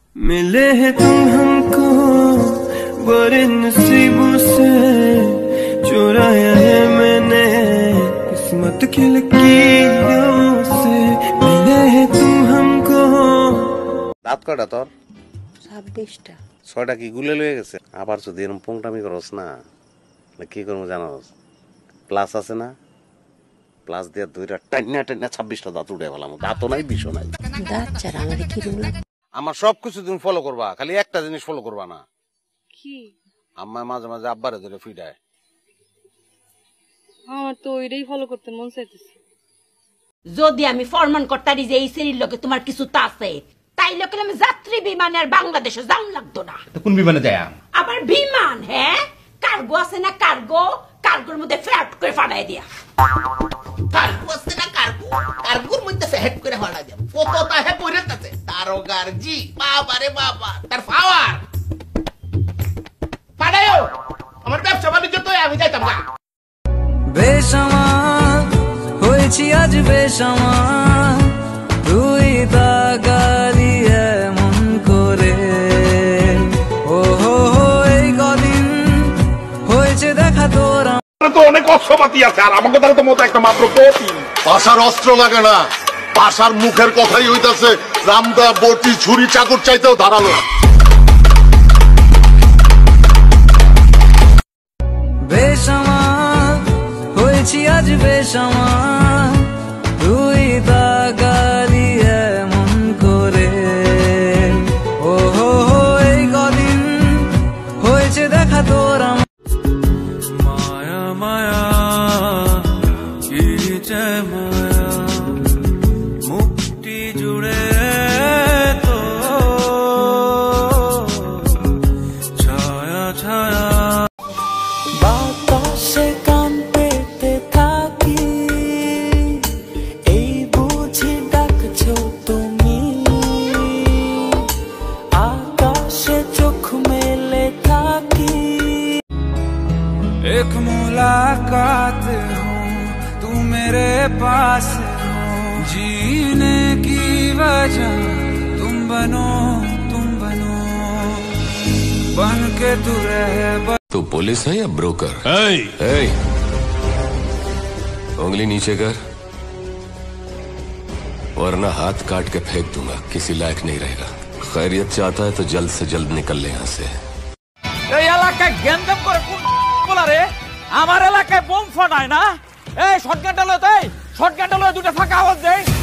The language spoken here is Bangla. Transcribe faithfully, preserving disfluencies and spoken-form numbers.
मिले हैं तुम हमको बड़े नसीबों से, चुराया है मैंने किस्मत की लकीरों से, मिले हैं तुम हमको। দাঁত কয়টা তোর? ছাব্বিশটা। ছয়টা কি গুলে লয়ে গেছে? আবার যদি এরকম পোংটামি করস না, কি করবো জানোস? প্লাস আছে না, প্লাস দিয়ে দুইটা টাইনা টাইনা ছাব্বিশটা দাঁত উঠে গেলাম। দাঁতও নাই, বিষও নাই। দাঁত ছাড়া আমাদের কি রুল? আমার সবকিছু তুমি ফলো করবা, খালি একটা জিনিস ফলো করবা না। কি? আম্মা মাঝে মাঝে আব্বারে ধরে ফিডায়। আমার তো ওইটাই ফলো করতে মন চাইতেছে। যদি আমি ফরমান করতারি যে এই সিরির লোকে তোমার কিছু তা আছে, তাই লোকে আমি যাত্রী বিমানে আর বাংলাদেশে যান লাগতো না। তো কোন বিমানে যায়? আবার বিমান, হ্যাঁ কার্গো আছে না, কার্গো কার্গোর মধ্যে ফ্ল্যাট করে ফাটাই দিয়া। কার্গো আছে না, কার্গো কার্গোর মধ্যে ফ্ল্যাট করে ফাটাই দিয়া। কতটা হে পড়ে আছে তারও গার্জি, বাবা রে বাবা, তার পাওয়ার ফাটায়ও। আমার ব্যবসা বাণিজ্য তো আমি যাইতাম না। বেসামাল হয়েছি আজ বেসামাল, তুই তাকালি এমন করে। ও হো হো এই কদিন হয়েছে দেখা তোরা তো অনেক অস্ত্রপাতি আছে, আর আমাকে তাহলে তো মতো একটা মাত্র প্রোটিন। পাশার অস্ত্র লাগে না, পাশার মুখের কথাই হইতাছে রামদা বটি ছুরি চাকর চাইতেও ধারালো। বেসামাল হয়েছি আজ বেসামাল, তুই তাকালি এমন করে। ও হো হো এই কদিন হয়েছে দেখা তোরা। মায়া মায়া কি চায় মায়া, মুক্তি জুড়ে তো ছায়া ছায়া। বাতাসে কান পেতে থাকি, এই বুঝি ডাকছো তুমি। আকাশে চোখ মেলে থাকি, एक मुलाकात हो तू मेरे पास हो, जीने की वजह तुम बनो तुम बनो, बन के तू रह। तो पुलिस है या ब्रोकर? hey! hey! उंगली नीचे कर, वरना हाथ काट के फेंक दूंगा, किसी लायक नहीं रहेगा। खैरियत चाहता है तो जल्द से जल्द निकल ले यहाँ से। এই এলাকায় গ্যান্দাম করে কোন বলা রে? আমার এলাকায় বোম ফাটায় না। এই শটগানটা লয়, তাই শটগানটা লয়, দুটো ফাঁকা আওয়াজ দেয়।